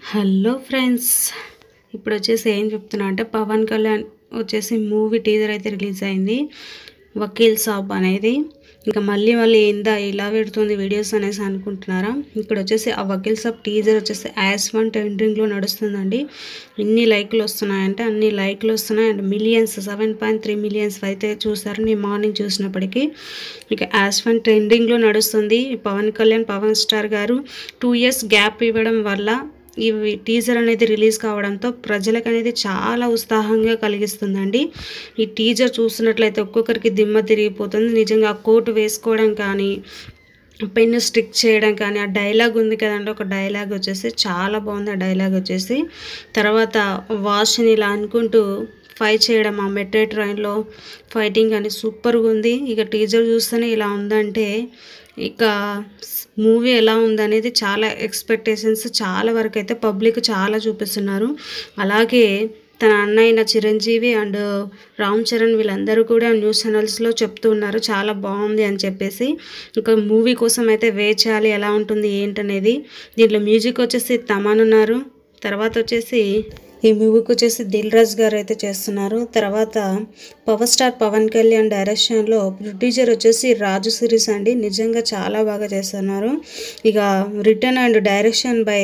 Hello friends, ఇప్పుడు వచ్చేసి ఏం చెప్తున్నా అంటే పవన్ కళ్యాణ్ వచ్చేసి మూవీ టీజర్ అయితే రిలీజ్ అయింది, వకీల్ సాబ్ అనేది. ఇంకా మళ్ళీ ఏందా ఇలా పెడుతుంది వీడియోస్ అనేసి అనుకుంటున్నారా? ఇక్కడ వచ్చేసి ఆ వకీల్ సాబ్ టీజర్ వచ్చేసి యాస్1 ట్రెండింగ్లో నడుస్తుందండి. ఎన్ని లైక్లు వస్తున్నాయంటే అన్ని లైక్లు వస్తున్నాయి. అండ్ మిలియన్స్ 7.3 మిలియన్స్ అయితే చూసారు నేను మార్నింగ్ చూసినప్పటికీ. ఇక యాస్1 ట్రెండింగ్లో నడుస్తుంది. పవన్ కళ్యాణ్ పవన్ స్టార్ గారు 2 years గ్యాప్ ఇవ్వడం వల్ల ఈ టీజర్ అనేది రిలీజ్ కావడంతో ప్రజలకు అనేది చాలా ఉత్సాహంగా కలిగిస్తుందండి. ఈ టీజర్ చూస్తున్నట్లయితే ఒక్కొక్కరికి దిమ్మ తిరిగిపోతుంది. నిజంగా ఆ కోటు వేసుకోవడం కానీ, పెన్ను స్టిక్ చేయడం కానీ, ఆ డైలాగ్ ఉంది కదండి, ఒక డైలాగ్ వచ్చేసి చాలా బాగుంది. ఆ డైలాగ్ వచ్చేసి తర్వాత వాష్ని ఇలా అనుకుంటూ ఫైట్ చేయడం, ఆ మెట్రో ట్రైన్లో ఫైటింగ్ అని సూపర్గా ఉంది. ఇక టీజర్ చూస్తేనే ఇలా ఉందంటే ఇక మూవీ ఎలా ఉందనేది చాలా ఎక్స్పెక్టేషన్స్ చాలా వరకు అయితే పబ్లిక్ చాలా చూపిస్తున్నారు. అలాగే తన అన్నయ్య చిరంజీవి అండ్ రామ్ చరణ్ వీళ్ళందరూ కూడా న్యూస్ ఛానల్స్లో చెప్తూ ఉన్నారు చాలా బాగుంది అని చెప్పేసి. ఇంకా మూవీ కోసం అయితే వెయిట్ చేయాలి ఎలా ఉంటుంది ఏంటనేది. దీంట్లో మ్యూజిక్ వచ్చేసి తమన్ ఉన్నారు. తర్వాత వచ్చేసి ఈ మూవీకి వచ్చేసి దిల్ రాజు గారు అయితే చేస్తున్నారు. తర్వాత పవర్ స్టార్ పవన్ కళ్యాణ్ డైరెక్షన్లో ప్రొడ్యూసర్ వచ్చేసి రాజు సిరీస్ అండి. నిజంగా చాలా బాగా చేస్తున్నారు. ఇక written and direction by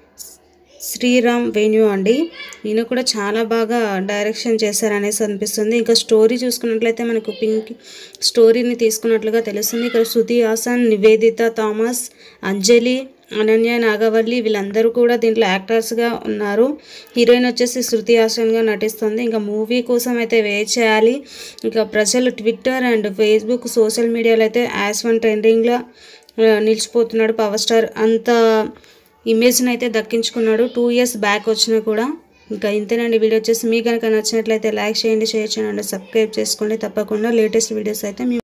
Sriram Venu అండి. ఈయన కూడా చాలా బాగా డైరెక్షన్ చేశారనేసి అనిపిస్తుంది. ఇంకా స్టోరీ చూసుకున్నట్లయితే మనకు పింక్ స్టోరీని తీసుకున్నట్లుగా తెలుస్తుంది. ఇక్కడ శృతి హాసన్, నివేదిత థామస్, అంజలి, అనన్య నాగవల్లి వీళ్ళందరూ కూడా దీంట్లో యాక్టర్స్గా ఉన్నారు. హీరోయిన్ వచ్చేసి శృతి హాసన్గా నటిస్తుంది. ఇంకా మూవీ కోసం అయితే వెయిట్ చేయాలి. ఇంకా ప్రజలు ట్విట్టర్ అండ్ ఫేస్బుక్ సోషల్ మీడియాలో అయితే యాస్1 ట్రెండింగ్లో నిలిచిపోతున్నాడు. పవర్ స్టార్ అంత ఇమేజ్ని అయితే దక్కించుకున్నాడు 2 years బ్యాక్ వచ్చినా కూడా. ఇంకా ఇంతేనండి వీడియో వచ్చేసి మీకు కనుక నచ్చినట్లయితే లైక్ చేయండి, షేర్ చేయండి, సబ్స్క్రైబ్ చేసుకోండి. తప్పకుండా లేటెస్ట్ వీడియోస్ అయితే